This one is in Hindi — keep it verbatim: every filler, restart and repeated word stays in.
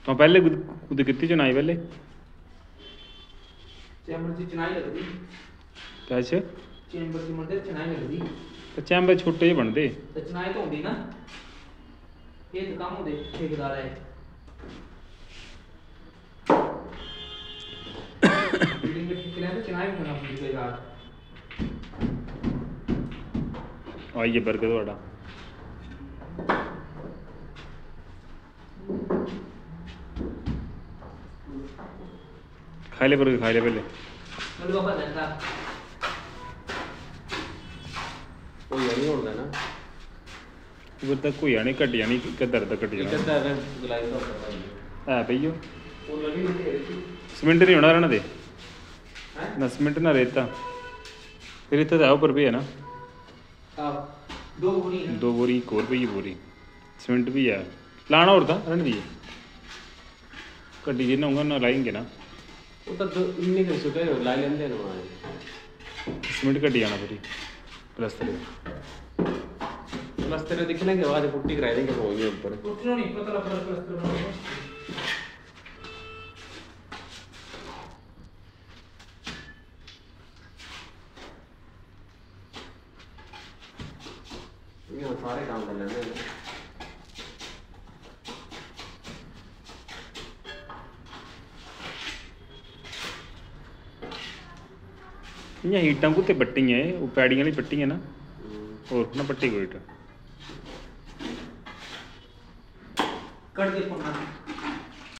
हाँ पहले कुछ कितनी चुनाई पहले चैम्बर की चुनाई लगती कैसे चैम्बर की मंदिर चुनाई लगती तो चैम्बर छोटे ही बनते तो चुनाई तो होती ना ये तो काम होते ठेकेदार है बिल्डिंग में ठेके लें तो चुनाई भी करना पड़ती है यार आइए बर्गर थोड़ा खा ले बर्गर खा ले पहले मतलब बाबा जनता कोई नहीं होता ना उधर तक कोई आने कट जानी किधर तक कट जाना किधर है गुलाई तो करता है है भैया वो लगी नहीं है सीमेंट नहीं होना रहना दे हैं ना सीमेंट ना रेता रेता तो ऊपर भी है ना अब दो बोरी है दो बोरी एक और भी बोरी सीमेंट भी है लाना और था रहने दिए कड्डी जिन्ना होगा ना लाएंगे ना वो तो दो इन्हीं के सुटे लाई लेंदे ना वहाँ सीमेंट कड्डी आना फिर प्लस्तर प्लस्तर दिखने के बाद पुट्टी कराई देंगे वो ये ऊपर उठनो नहीं पता लग रहा प्लस्तर बनाना ये सारे काम कर लेंगे इ'यां हीटां कुत्ते पट्टी है वो पैड़ियां वाली पट्टी है ना और ना पट्टी कोई ईट कट दे पन्ना